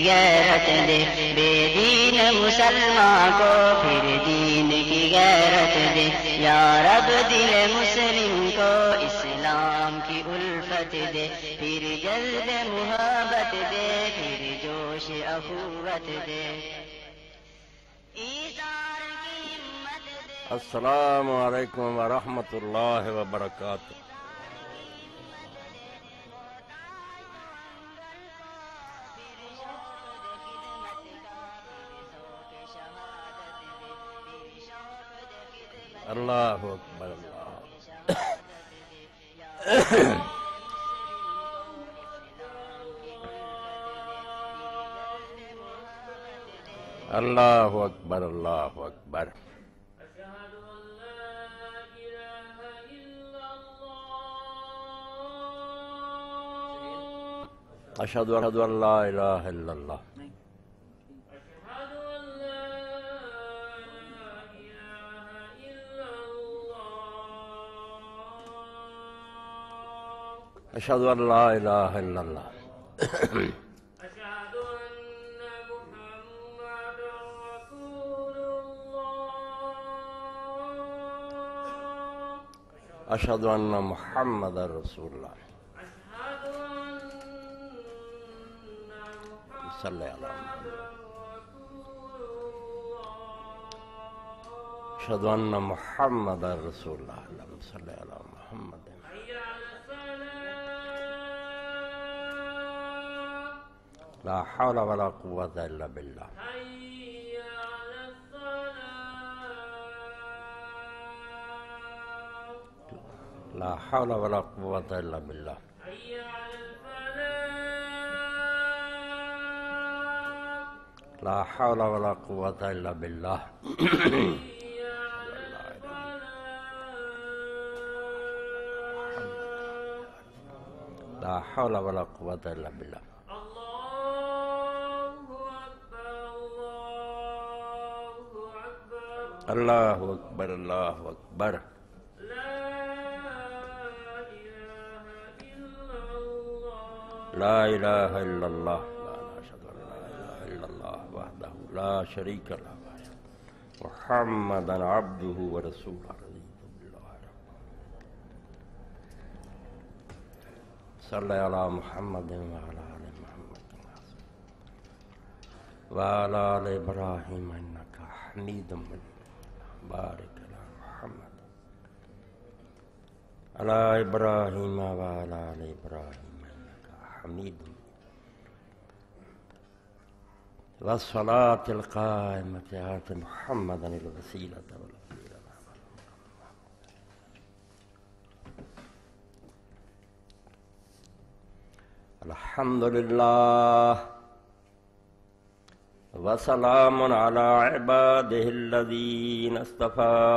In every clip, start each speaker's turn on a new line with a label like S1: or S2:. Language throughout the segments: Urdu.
S1: غیرت دے، بے دین مسلمان کو پھر دین کی غیرت دے، یا رب دل مسلم کو اسلام کی الفت دے، پھر جذب محبت دے، پھر جوش اخوت دے، ایثار کی ہمت دے۔
S2: السلام علیکم ورحمۃ اللہ وبرکاتہ۔ اللہ اکبر، اللہ اکبر، اللہ اکبر۔ اشہد ان لا الہ الا اللہ، اشہد ان لا الہ الا اللہ، اشہد ان محمد رسول اللہ، صلی اللہ علیہ وسلم، اشہد ان محمد رسول اللہ، صلی اللہ علیہ محمد۔ لا حول ولا قوة الا باللہ، لا حول ولا قوة الا باللہ، لا حول ولا قوة الا باللہ، لا حول ولا قوة الا باللہ۔ اللہ اکبر، اللہ اکبر۔ لا الہ الا اللہ، اشہد ان لا الہ الا اللہ وحدہ لا شریک لہ، محمدا عبدہ ورسولہ، رضیت باللہ صلی علی محمد وعلی آل محمد وعلی آل ابراہیم انک حمید مجید، بارک علی محمد علی ابراہیم وعلی آل ابراہیم انک حمید مجید، والصلاة القائمة آت محمدا الوسیلۃ والفضیلۃ۔ الحمد للہ وسلام علی عباده الذین اصطفى،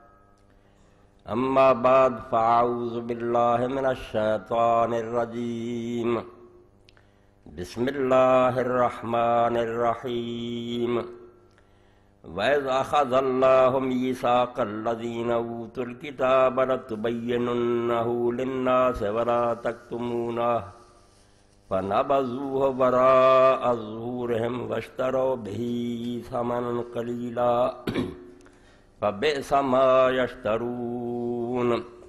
S2: اما بعد فاعوذ باللہ من الشیطان الرجیم، بسم اللہ الرحمن الرحیم۔ وَإِذْ أَخَذَ اللَّهُ مِيثَاقَ الَّذِينَ أُوتُوا الْكِتَابَ لَتُبَيِّنُنَّهُ لِلنَّاسِ وَلَا تَكْتُمُونَهُ فَنَبَذُوهُ وَرَاءَ ظُهُورِهِمْ وَاشْتَرَوْا بِهِ ثَمَنًا قَلِيلًا فَبِئْسَ مَا يَشْتَرُونَ۔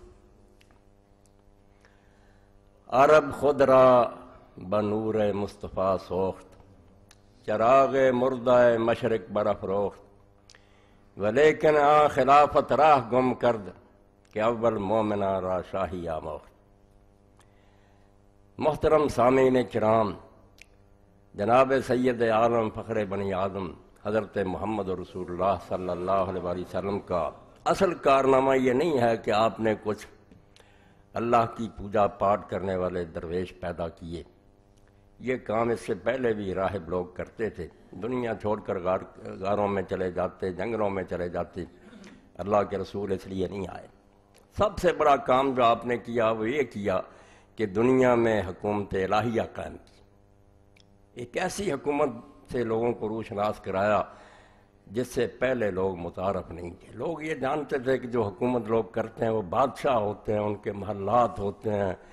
S2: عرب خود را بنور مصطفیٰ سوخت، چراغ مردہ مشرق برافروخت، ولیکن آ خلافت راہ گم کرد کہ اول مومنہ را شاہی آموخت۔ محترم سامعین کرام، جناب سید عالم فخر بنی آدم حضرت محمد رسول اللہ صلی اللہ علیہ وسلم کا اصل کارنامہ یہ نہیں ہے کہ آپ نے کچھ اللہ کی پوجا پاٹ کرنے والے درویش پیدا کیے، یہ کام اس سے پہلے بھی راہب لوگ کرتے تھے، دنیا چھوڑ کر غاروں میں چلے جاتے، جنگلوں میں چلے جاتے، اللہ کے رسول اس لیے نہیں آئے۔ سب سے بڑا کام جو آپ نے کیا وہ یہ کیا کہ دنیا میں حکومت الہیہ قائم کی، ایک ایسی حکومت سے لوگوں کو روشناس کرایا جس سے پہلے لوگ متعارف نہیں تھے۔ لوگ یہ جانتے تھے کہ جو حکومت لوگ کرتے ہیں وہ بادشاہ ہوتے ہیں، ان کے محلات ہوتے ہیں،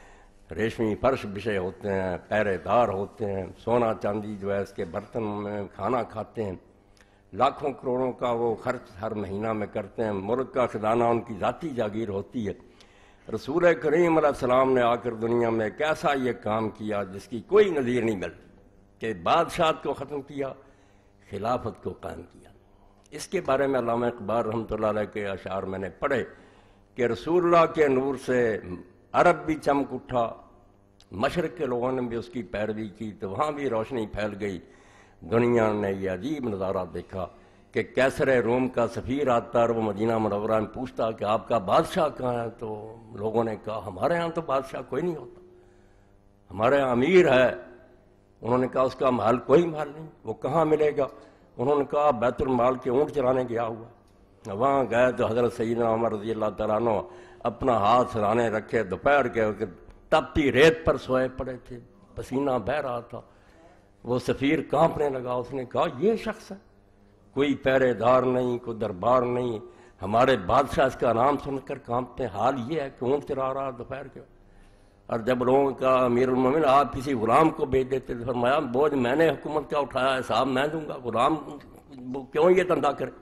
S2: ریشمی فرش بچھے ہوتے ہیں، پہرے دار ہوتے ہیں، سونا چاندی جو ہے اس کے برتن میں کھانا کھاتے ہیں، لاکھوں کروڑوں کا وہ خرچ ہر مہینہ میں کرتے ہیں، ملک کا خزانہ ان کی ذاتی جاگیر ہوتی ہے۔ رسول کریم علیہ السلام نے آ کر دنیا میں ایک ایسا یہ کام کیا جس کی کوئی نظیر نہیں ملتی، کہ بادشاہت کو ختم کیا، خلافت کو قائم کیا۔ اس کے بارے میں علامہ اقبال رحمۃ اللہ علیہ کے اشعار میں نے پڑھے کہ رسول اللہ کے نور سے عرب بھی چمک اٹھا، مشرق کے لوگوں نے بھی اس کی پیروی کی تو وہاں بھی روشنی پھیل گئی۔ دنیا نے یہ عجیب نظارہ دیکھا کہ کیسر روم کا سفیر آتا اور وہ مدینہ منورہ میں پوچھتا کہ آپ کا بادشاہ کہاں ہے؟ تو لوگوں نے کہا ہمارے ہاں تو بادشاہ کوئی نہیں ہوتا، ہمارے ہاں امیر ہے۔ انہوں نے کہا اس کا محل کوئی محل نہیں، وہ کہاں ملے گا؟ انہوں نے کہا بیت المال کے اونٹ چرانے گیا ہوا۔ وہاں گئے تو حضرت سیدنا عمر رضی اللہ تعالیٰ عنہ اپنا ہاتھ سرانے رکھے، دوپہر کے تپتی ریت پر سوئے پڑے تھے، پسینہ بہہ رہا تھا۔ وہ سفیر کانپنے لگا، اس نے کہا یہ شخص ہے، کوئی پہرے دار نہیں، کوئی دربار نہیں، ہمارے بادشاہ اس کا نام سن کر کانپتے، حال یہ ہے کہ اونٹ چرا رہا دوپہر کے۔ اور جب لوگوں کا امیر المومنین آپ کسی غلام کو بھیج دیتے تو فرمایا بوجھ میں نے حکومت کا اٹھایا ہے، صاحب میں دوں گا، غلام کیوں یہ دھندا کرے؟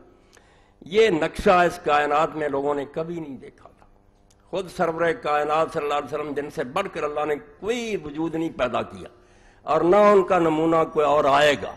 S2: یہ نقشہ اس کائنات میں لوگوں نے کبھی نہیں دیکھا تھا۔ خود سرور کائنات صلی اللہ علیہ وسلم جن سے بڑھ کر اللہ نے کوئی وجود نہیں پیدا کیا اور نہ ان کا نمونہ کوئی اور آئے گا۔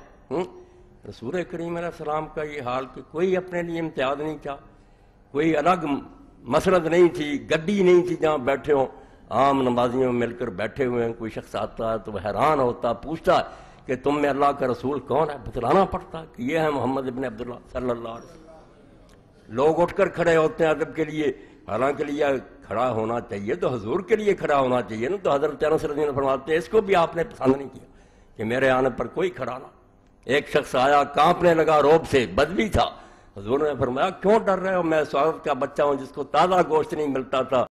S2: رسول کریم علیہ السلام کا یہ حال کہ کوئی اپنے لیے امتیاز نہیں چاہ، کوئی الگ مسرت نہیں تھی، گڈی نہیں تھی جہاں بیٹھے ہوں، عام نمازیوں میں مل کر بیٹھے ہوئے ہیں۔ کوئی شخص آتا ہے تو وہ حیران ہوتا، پوچھتا ہے کہ تم میں اللہ کا رسول کون ہے؟ بتلانا پڑتا ہے کہ یہ ہے محمد ابن عبداللہ صلی اللہ علیہ وسلم۔ لوگ اٹھ کر کھڑے ہوتے ہیں ادب کے لیے، حالانکہ لیے کھڑا ہونا چاہیے تو حضور کے لیے کھڑا ہونا چاہیے نا۔ تو حضرت انس رضی اللہ عنہ فرماتے ہیں اس کو بھی آپ نے پسند نہیں کیا کہ میرے آنے پر کوئی کھڑا نہ۔ ایک شخص آیا کانپنے لگا روب سے، بدبی تھا، حضور نے فرمایا کیوں ڈر رہے ہو؟ میں اس عورت کا بچہ ہوں جس کو تازہ گوشت نہیں ملتا تھا،